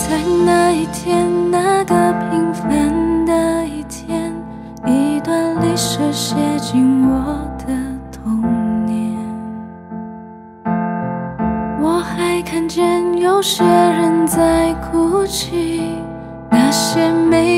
在那一天，那个平凡的一天，一段历史写进我的童年。我还看见有些人在哭泣，那些没